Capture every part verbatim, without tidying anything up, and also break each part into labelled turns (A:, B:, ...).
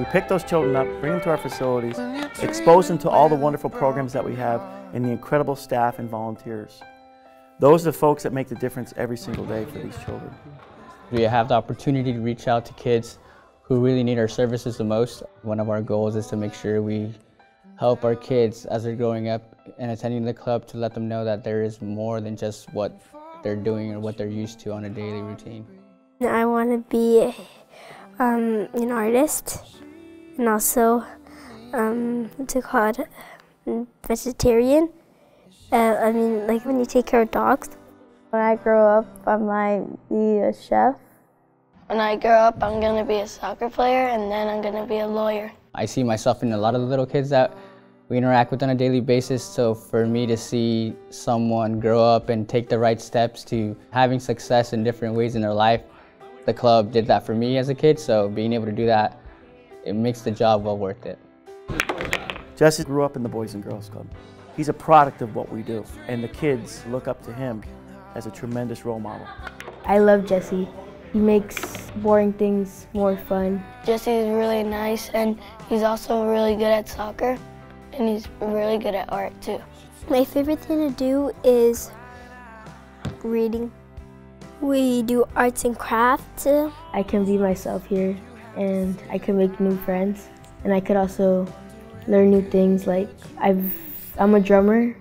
A: pick those children up, bring them to our facilities, expose them to all the wonderful programs that we have and the incredible staff and volunteers. Those are the folks that make the difference every single day for these children.
B: We have the opportunity to reach out to kids who really need our services the most. One of our goals is to make sure we help our kids as they're growing up and attending the club, to let them know that there is more than just what they're doing or what they're used to on a daily routine.
C: I want to be um, an artist, and also um, what's it called, vegetarian. Uh, I mean, like when you take care of dogs.
D: When I grow up, I might be a chef.
E: When I grow up, I'm going to be a soccer player, and then I'm going to be a lawyer.
B: I see myself in a lot of the little kids that we interact with on a daily basis, so for me to see someone grow up and take the right steps to having success in different ways in their life, the club did that for me as a kid, so being able to do that, it makes the job well worth it.
A: Jesse grew up in the Boys and Girls Club. He's a product of what we do, and the kids look up to him as a tremendous role model.
D: I love Jesse. He makes boring things more fun.
E: Jesse is really nice, and he's also really good at soccer, and he's really good at art too.
C: My favorite thing to do is reading. We do arts and crafts.
D: I can be myself here, and I can make new friends, and I could also learn new things. Like I've, I'm a drummer,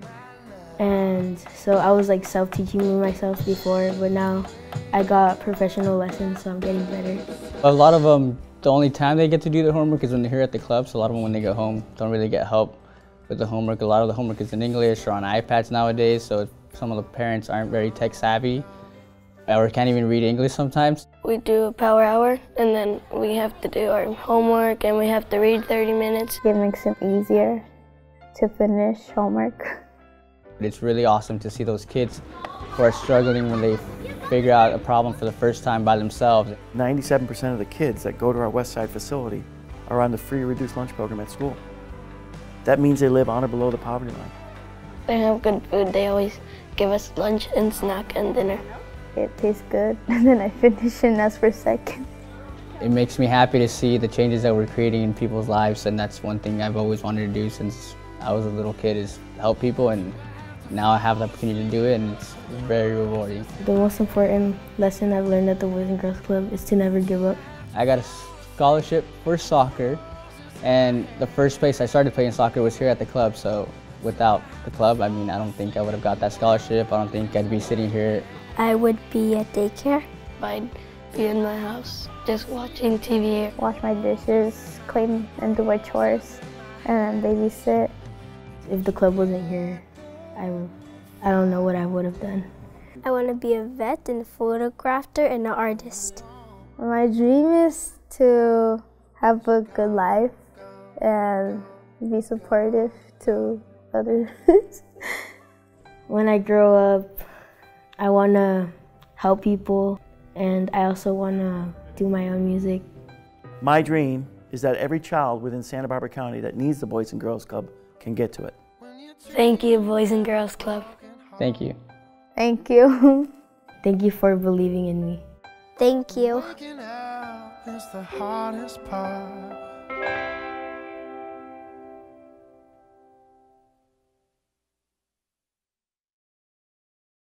D: and so I was like self-teaching myself before, but now I got professional lessons, so I'm getting better.
B: A lot of them, the only time they get to do their homework is when they're here at the club, so a lot of them when they go home don't really get help with the homework. A lot of the homework is in English or on iPads nowadays, so some of the parents aren't very tech savvy or can't even read English sometimes.
E: We do a power hour, and then we have to do our homework, and we have to read thirty minutes.
D: It makes it easier to finish homework.
B: It's really awesome to see those kids who are struggling when they figure out a problem for the first time by themselves.
A: ninety-seven percent of the kids that go to our West Side facility are on the free reduced lunch program at school. That means they live on or below the poverty line.
E: They have good food. They always give us lunch and snack and dinner.
D: It tastes good, and then I finish and ask for a second.
B: It makes me happy to see the changes that we're creating in people's lives, and that's one thing I've always wanted to do since I was a little kid, is help people, and now I have the opportunity to do it, and it's very rewarding.
D: The most important lesson I've learned at the Boys and Girls Club is to never give up.
B: I got a scholarship for soccer, and the first place I started playing soccer was here at the club, so without the club, I mean, I don't think I would have got that scholarship. I don't think I'd be sitting here.
C: I would be at daycare.
E: I'd be in my house just watching T V.
D: Wash my dishes, clean and do my chores, and babysit. If the club wasn't here, I, I don't know what I would have done.
C: I want to be a vet and a photographer and an artist.
D: My dream is to have a good life and be supportive to others. When I grow up, I want to help people, and I also want to do my own music.
A: My dream is that every child within Santa Barbara County that needs the Boys and Girls Club can get to it.
E: Thank you, Boys and Girls Club.
B: Thank you.
D: Thank you. Thank you for believing in me.
C: Thank you.
F: Working out is the hardest part.